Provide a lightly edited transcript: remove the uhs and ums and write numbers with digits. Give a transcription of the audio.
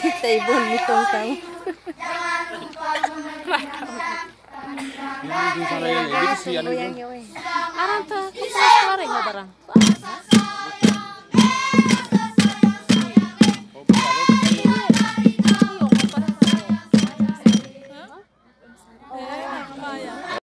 Taibon mitong tahu. Ini di sana yang itu sih Goyangnya, weh. Aran tuh, kok kemarin nggak barang?